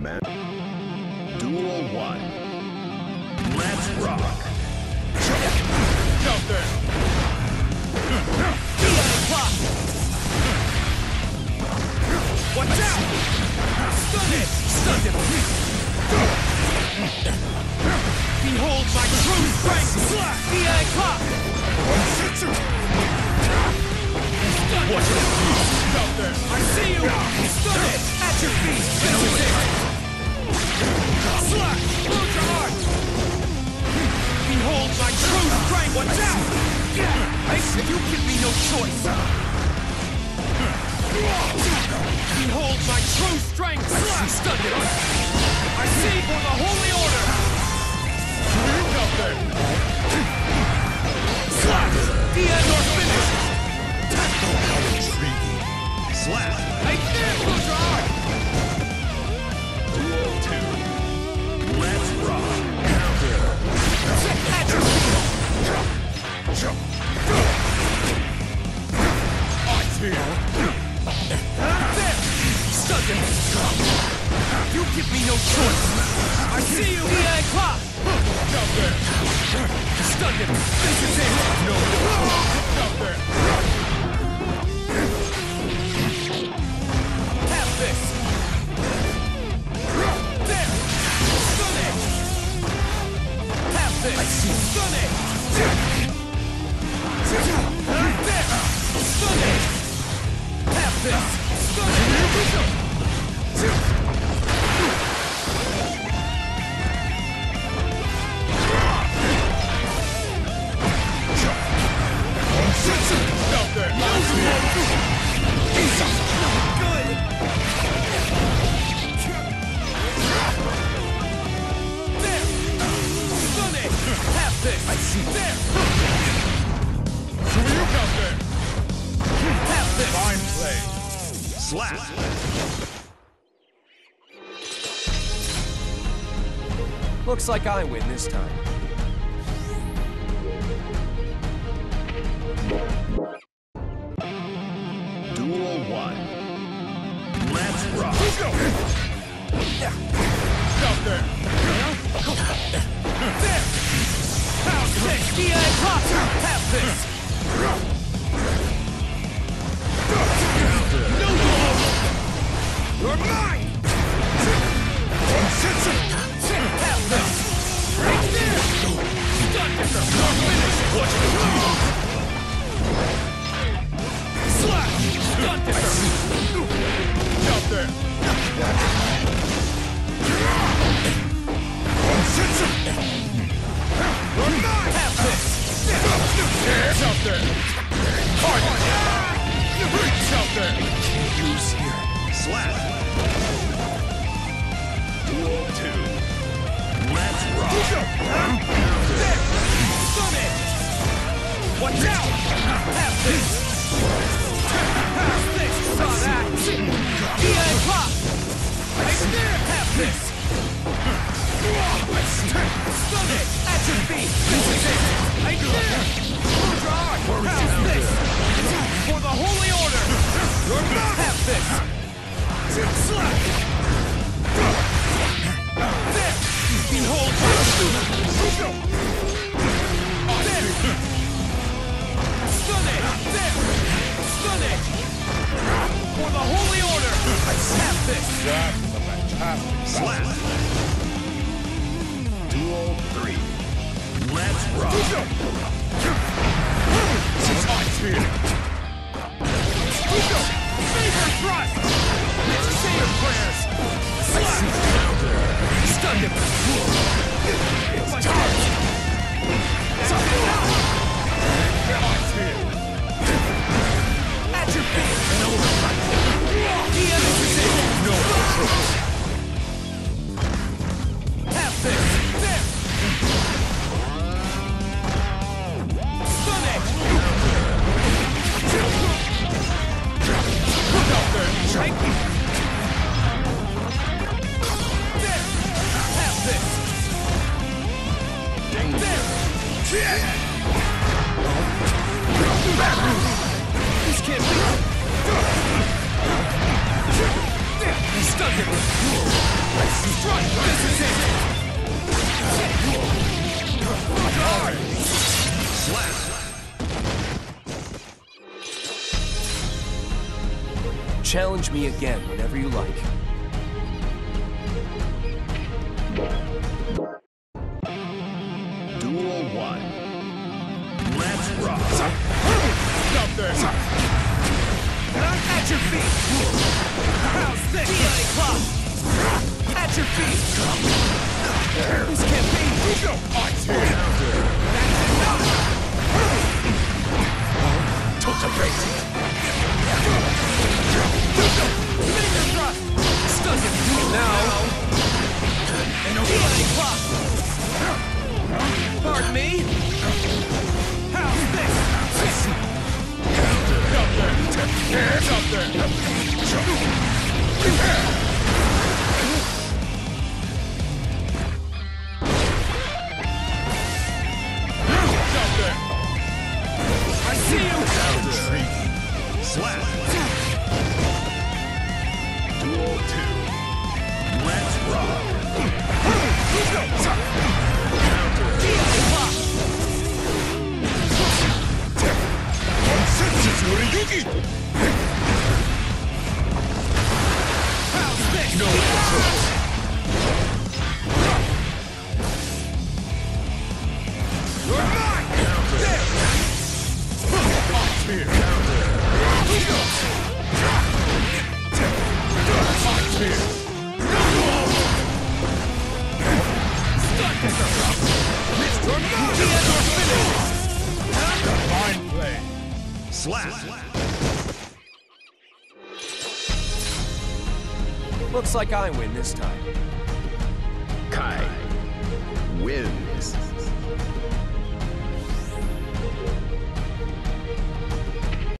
man. Duel 1. Let's rock. Jump there. Watch out! Stun it! Stunned him! Behold my true strength! DI clock! Watch it! Jump there! I see you! Stun it! At your feet! Finish it! Slash! Close your heart! Behold my true strength! Watch out! You give me no choice! Behold my true strength! Stunned it! I see for the Holy Order! Jump there! Slash! The end or finish! How intriguing. Slap. I can't lose your heart! Duel 2. Let's rock. Counter. At your feet! Eyes here! There! Stunned him! You give me no choice! I see you! DI clock! Jump there! Stunned him! This is it! No! Jump there! Have this! There! Stun it! Have this! I see! Stun it! There! Stun it! Have this! Stun it! Stop there! Good! There! Stun it! Have this! I see! There! Stop there! Have this! Fine play! Slap. Looks like I win this time. Duel 1. Let's rock. Let's go! Stop there! There! Pound six! DI clock! Have this! No more! You're mine! Have this! Right there! Stun it! Finish! Watch the move! Slash! Stun it! Jump there! You're mine! Have this! Jump there! Hard! Jump there! Use here. Slap. Duel 2. Let's rock. There! Stun it! Watch out! Have this! Have this! Saw that! DI clock! Right there! Have this! Stun it! At your feet! This is it! Right there! Close your heart! Have this! For the Holy Order! You're mine! Have this! Slap! There! Behold my student! There! Stun it! There! Stun it! For the Holy Order! Have this! That's a fantastic Slap. Duel 3. Let's rock. Eyes here! Favor thrust! Say your prayers! Slap! Stun him! It's time! Eyes here! At your feet! No fight! The enemy's in! No control! Have this! There! Stun it! Look out there! Shake! Strike! This is it! Slap. Challenge me again whenever you like. Duel 1. Let's rock. Stop there! At your feet! How's this? DI Club! At your feet! This can't be! No, I can't! That's enough! Total basic! Finger thrust! Stuck him! Now! DI Club! Pardon me? How's this? Stop there! Stop there! I see you! Intriguing. Slap. Duel 2. Let's rock. No You're mine! There! Here. Counter. Fine play. Slap. Looks like I win this time. Kai wins.